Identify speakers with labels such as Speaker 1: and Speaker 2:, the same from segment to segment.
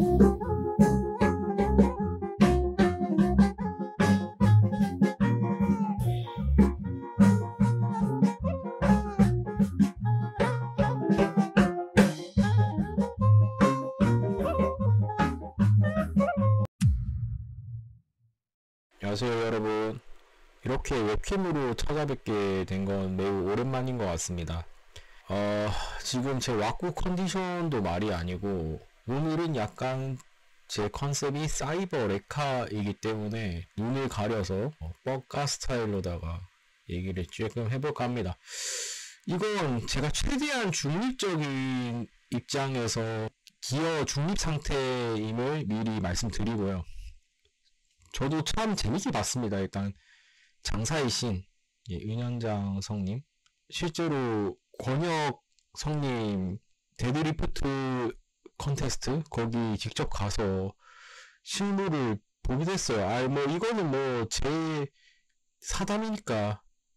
Speaker 1: 안녕하세요 여러분. 이렇게 웹캠으로 찾아뵙게 된 건 매우 오랜만인 것 같습니다. 지금 제 왁구 컨디션도 말이 아니고 오늘은 약간 제 컨셉이 사이버 레카이기 때문에 눈을 가려서 뻑가 스타일로다가 얘기를 조금 해볼까 합니다. 이건 제가 최대한 중립적인 입장에서 기어 중립 상태임을 미리 말씀드리고요. 저도 참 재밌게 봤습니다. 일단 장사의 신, 은현장 성님, 실제로 권혁 성님 데드리프트 컨테스트 거기 직접 가서 실물을 보게 됐어요. 뭐 이거는 뭐 제 사담이니까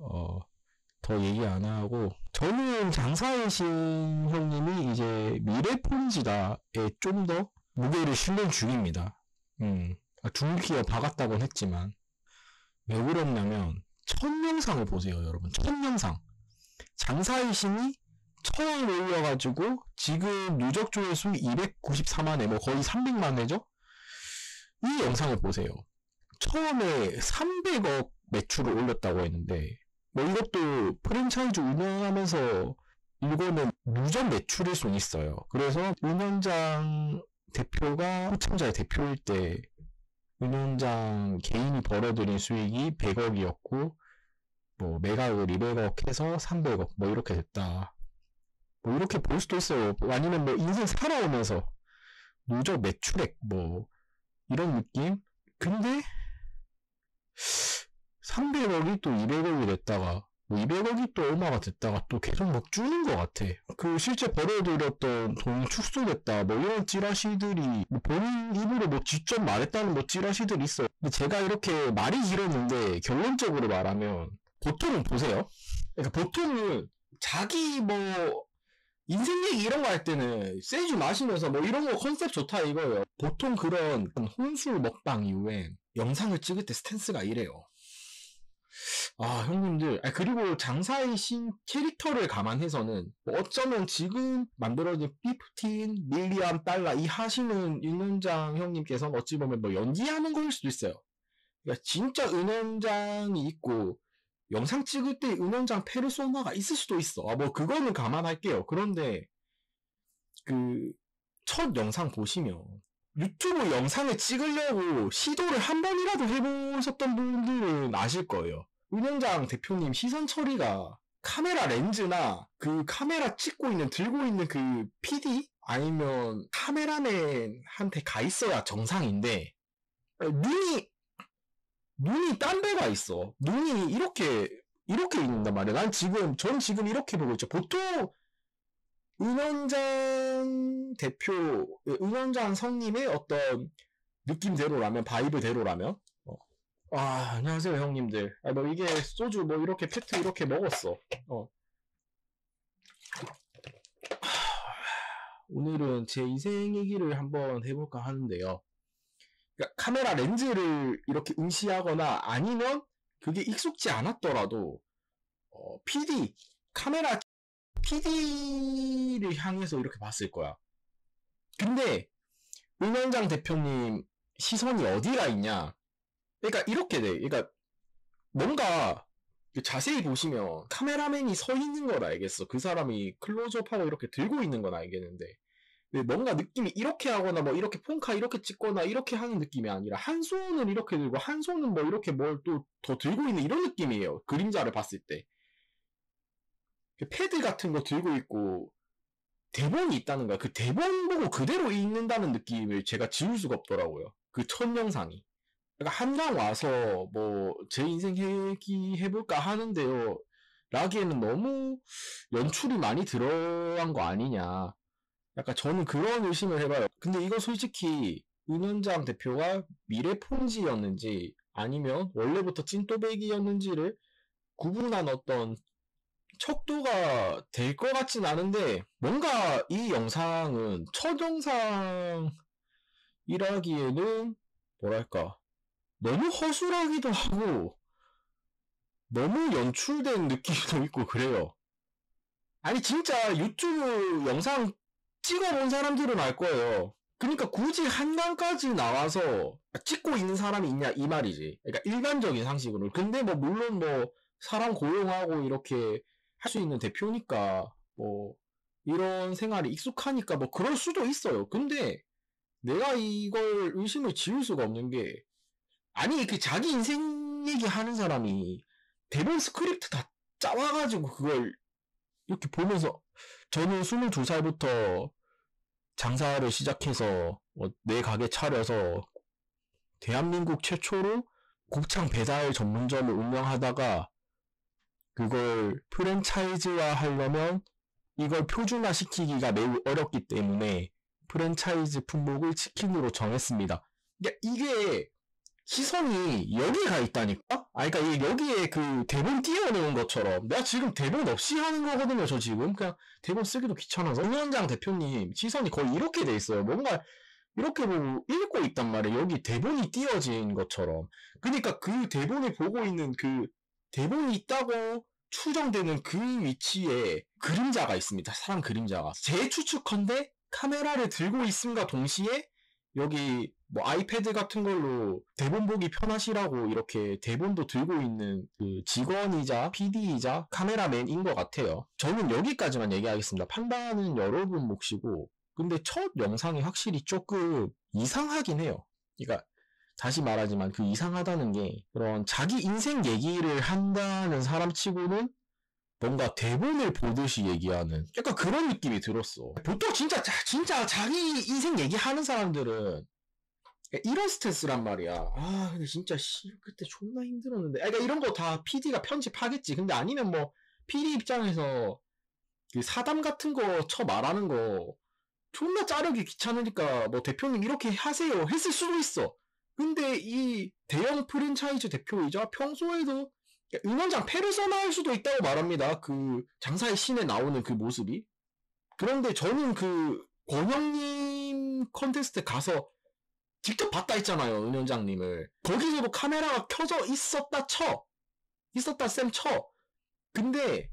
Speaker 1: 더 얘기 안 하고, 저는 장사의 신 형님이 이제 미래폰지다에 좀 더 무게를 실는 중입니다. 중기어 박았다곤 했지만 왜 그랬냐면 첫 영상을 보세요 여러분. 첫 영상 장사의 신이 처음 올려가지고 지금 누적 조회수 294만회 뭐 거의 300만회죠. 이 영상을 보세요. 처음에 300억 매출을 올렸다고 했는데 뭐 이것도 프랜차이즈 운영하면서 이거는 누적 매출일 수 있어요. 그래서 은현장 대표가 후참자의 대표일 때 은현장 개인이 벌어들인 수익이 100억이었고 뭐 매각을 200억 해서 300억 뭐 이렇게 됐다. 뭐 이렇게 볼 수도 있어요. 아니면 뭐 인생 살아오면서 누적 매출액 뭐 이런 느낌? 근데 300억이 또 200억이 됐다가 뭐 200억이 또 얼마가 됐다가 또 계속 막 줄는 것 같아. 그 실제 벌어들였던 돈이 축소됐다 뭐 이런 찌라시들이 뭐 본인 입으로 뭐 직접 말했다는 뭐 찌라시들이 있어요. 근데 제가 이렇게 말이 길었는데 결론적으로 말하면 보통은 보세요. 그러니까 보통은 자기 뭐 인생 얘기 이런 거 할 때는 세주 마시면서 뭐 이런 거 컨셉 좋다 이거예요. 보통 그런 혼술 먹방 이후에 영상을 찍을 때 스탠스가 이래요. 형님들, 그리고 장사의 신 캐릭터를 감안해서는 뭐 어쩌면 지금 만들어진 15 밀리언 달러 이 하시는 은현장 형님께서는 어찌 보면 뭐 연기하는 거일 수도 있어요. 그러니까 진짜 은현장이 있고 영상 찍을 때 은현장 페르소나가 있을 수도 있어. 뭐 그거는 감안할게요. 그런데 그 첫 영상 보시면 유튜브 영상을 찍으려고 시도를 한 번이라도 해보셨던 분들은 아실 거예요. 은현장 대표님 시선 처리가 카메라 렌즈나 그 카메라 찍고 있는 들고 있는 그 PD 아니면 카메라맨한테 가 있어야 정상인데 눈이 딴 데가 있어. 눈이 이렇게 있는단 말이야. 전 지금 이렇게 보고 있죠. 보통 은현장 대표, 은현장 성님의 어떤 느낌대로라면, 바이브대로라면, 안녕하세요, 형님들. 뭐, 이게 소주, 뭐, 이렇게 페트 이렇게 먹었어. 오늘은 제 인생 얘기를 한번 해볼까 하는데요. 그러니까 카메라 렌즈를 이렇게 응시하거나 아니면 그게 익숙지 않았더라도, 카메라 PD를 향해서 이렇게 봤을 거야. 근데, 은현장 대표님 시선이 어디가 있냐? 그러니까 이렇게 돼. 그러니까 뭔가 자세히 보시면 카메라맨이 서 있는 걸 알겠어. 그 사람이 클로즈업하고 이렇게 들고 있는 건 알겠는데 뭔가 느낌이 이렇게 하거나 뭐 이렇게 폰카 이렇게 찍거나 이렇게 하는 느낌이 아니라 한 손은 이렇게 들고 한 손은 뭐 이렇게 뭘 또 더 들고 있는 이런 느낌이에요. 그림자를 봤을 때. 패드 같은 거 들고 있고 대본이 있다는 거야. 그 대본 보고 그대로 읽는다는 느낌을 제가 지울 수가 없더라고요. 그 첫 영상이. 그러니까 한강 와서 뭐 제 인생 얘기 해볼까 하는데요. 라기에는 너무 연출이 많이 들어간 거 아니냐. 약간 저는 그런 의심을 해봐요. 근데 이거 솔직히 은현장 대표가 미래폰지였는지 아니면 원래부터 찐또배기였는지를 구분한 어떤 척도가 될 것 같진 않은데 뭔가 이 영상은 첫 영상 일하기에는 뭐랄까 너무 허술하기도 하고 너무 연출된 느낌도 있고 그래요. 아니 진짜 유튜브 영상 찍어본 사람들은 알 거예요. 그러니까 굳이 한강까지 나와서 찍고 있는 사람이 있냐 이 말이지. 그러니까 일반적인 상식으로. 근데 뭐 물론 뭐 사람 고용하고 이렇게 할 수 있는 대표니까 뭐 이런 생활이 익숙하니까 뭐 그럴 수도 있어요. 근데 내가 이걸 의심을 지울 수가 없는 게 아니 그 자기 인생 얘기하는 사람이 대본 스크립트 다 짜와가지고 그걸 이렇게 보면서 저는 22살부터 장사를 시작해서 내 가게 차려서 대한민국 최초로 곱창 배달 전문점을 운영하다가 그걸 프랜차이즈화 하려면 이걸 표준화 시키기가 매우 어렵기 때문에 프랜차이즈 품목을 치킨으로 정했습니다. 이게 시선이 여기가 있다니까? 그러니까 여기에 그 대본 띄워놓은 것처럼 내가 지금 대본 없이 하는 거거든요. 저 지금 그냥 대본 쓰기도 귀찮아서 운영장 대표님 시선이 거의 이렇게 돼 있어요. 뭔가 이렇게 보고 읽고 있단 말이에요. 여기 대본이 띄어진 것처럼. 그러니까 그 대본을 보고 있는 그 대본이 있다고 추정되는 그 위치에 그림자가 있습니다. 사람 그림자가. 제 추측컨대 카메라를 들고 있음과 동시에 여기 뭐 아이패드 같은 걸로 대본 보기 편하시라고 이렇게 대본도 들고 있는 그 직원이자 PD이자 카메라맨인 것 같아요. 저는 여기까지만 얘기하겠습니다. 판단은 여러분 몫이고 근데 첫 영상이 확실히 조금 이상하긴 해요. 그러니까 다시 말하지만 그 이상하다는 게 그런 자기 인생 얘기를 한다는 사람치고는 뭔가 대본을 보듯이 얘기하는 약간 그런 느낌이 들었어. 보통 진짜 자기 인생 얘기하는 사람들은 이런 스탠스란 말이야. 아 근데 진짜 그때 존나 힘들었는데. 그러니까 이런 거 다 PD가 편집하겠지. 근데 아니면 뭐 PD 입장에서 그 사담 같은 거 말하는 거 존나 자르기 귀찮으니까 뭐 대표님 이렇게 하세요 했을 수도 있어. 근데 이 대형 프랜차이즈 대표이자 평소에도 응원장 페르소나일 수도 있다고 말합니다. 그 장사의 신에 나오는 그 모습이. 그런데 저는 그 권영님 컨테스트 가서 직접 봤다 했잖아요. 은현장님을. 거기서도 카메라가 켜져 있었다 쳐. 있었다 쌤 쳐. 근데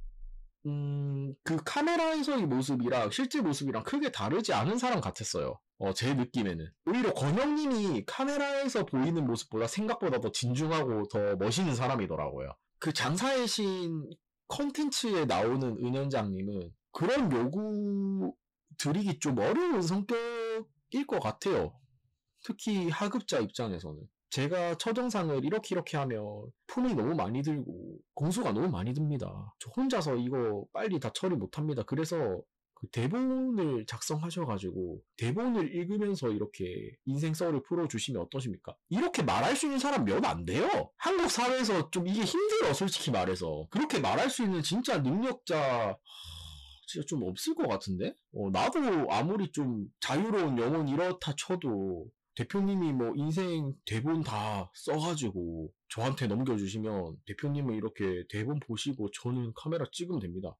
Speaker 1: 그 카메라에서의 모습이랑 실제 모습이랑 크게 다르지 않은 사람 같았어요. 제 느낌에는. 오히려 권영님이 카메라에서 보이는 모습보다 생각보다 더 진중하고 더 멋있는 사람이더라고요. 그 장사의 신 컨텐츠에 나오는 은현장님은 그런 요구 드리기 좀 어려운 성격일 것 같아요. 특히 하급자 입장에서는. 제가 첫 영상을 이렇게 하면 품이 너무 많이 들고 공수가 너무 많이 듭니다. 저 혼자서 이거 빨리 다 처리 못합니다. 그래서 그 대본을 작성하셔가지고 대본을 읽으면서 이렇게 인생 썰을 풀어주시면 어떠십니까? 이렇게 말할 수 있는 사람 몇 안 돼요. 한국 사회에서 좀 이게 힘들어 솔직히 말해서. 그렇게 말할 수 있는 진짜 능력자 진짜 좀 없을 것 같은데? 나도 아무리 좀 자유로운 영혼 이렇다 쳐도 대표님이 뭐 인생 대본 다 써가지고 저한테 넘겨주시면 대표님은 이렇게 대본 보시고 저는 카메라 찍으면 됩니다.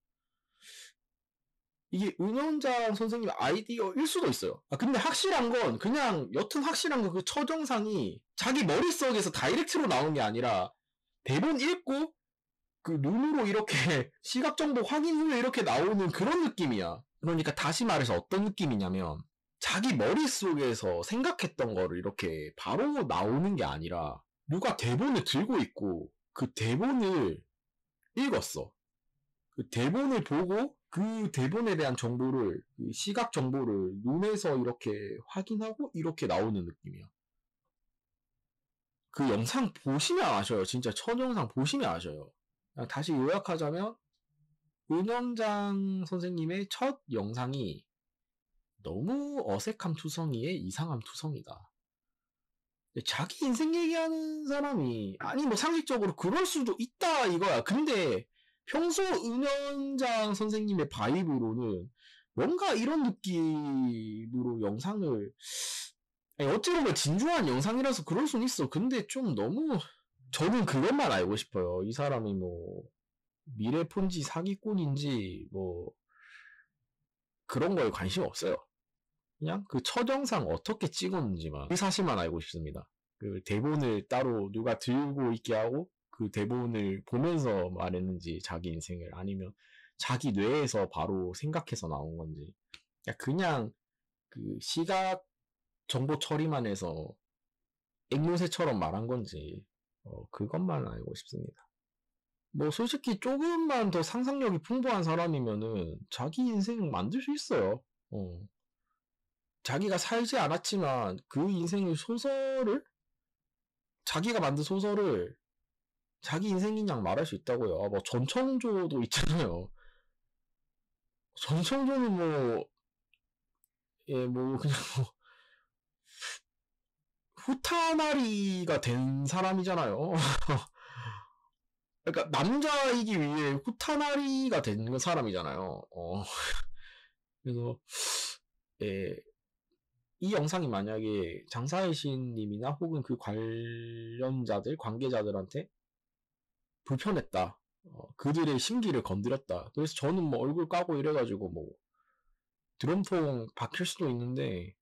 Speaker 1: 이게 은원장 선생님 아이디어일 수도 있어요. 근데 확실한 건 그냥 여튼 확실한 건 그 첫 영상이 자기 머릿속에서 다이렉트로 나온 게 아니라 대본 읽고 그 눈으로 이렇게 시각 정보 확인 후에 이렇게 나오는 그런 느낌이야. 그러니까 다시 말해서 어떤 느낌이냐면 자기 머릿속에서 생각했던 거를 이렇게 바로 나오는 게 아니라 누가 대본을 들고 있고 그 대본을 읽었어. 그 대본을 보고 그 대본에 대한 정보를 시각 정보를 눈에서 이렇게 확인하고 이렇게 나오는 느낌이야. 그 영상 보시면 아셔요. 진짜 첫 영상 보시면 아셔요. 다시 요약하자면 은영장 선생님의 첫 영상이 너무 어색함 투성이의 이상함 투성이다. 자기 인생 얘기하는 사람이 아니 뭐 상식적으로 그럴 수도 있다 이거야. 근데 평소 은현장 선생님의 바이브로는 뭔가 이런 느낌으로 영상을 어찌 보면 진중한 영상이라서 그럴 수는 있어. 근데 좀 너무 저는 그것만 알고 싶어요. 이 사람이 뭐 미래 폰지 사기꾼인지 뭐 그런 거에 관심 없어요. 그냥 그 첫 영상 어떻게 찍었는지만 그 사실만 알고 싶습니다. 그 대본을 따로 누가 들고 있게 하고 그 대본을 보면서 말했는지 자기 인생을 아니면 자기 뇌에서 바로 생각해서 나온 건지 그냥 그 시각 정보 처리만 해서 앵무새처럼 말한 건지 그것만 알고 싶습니다. 뭐 솔직히 조금만 더 상상력이 풍부한 사람이면은 자기 인생 만들 수 있어요. 자기가 살지 않았지만 그 인생의 소설을 자기가 만든 소설을 자기 인생인 양 말할 수 있다고요. 뭐 전청조도 있잖아요. 전청조는 뭐 뭐 그냥 뭐 후타나리가 된 사람이잖아요. 그러니까 남자이기 위해 후타나리가 된 사람이잖아요. 그래서 예, 이 영상이 만약에 장사의 신님이나 혹은 그 관련자들, 관계자들한테 불편했다. 그들의 심기를 건드렸다. 그래서 저는 뭐 얼굴 까고 이래가지고 뭐 드럼통 박힐 수도 있는데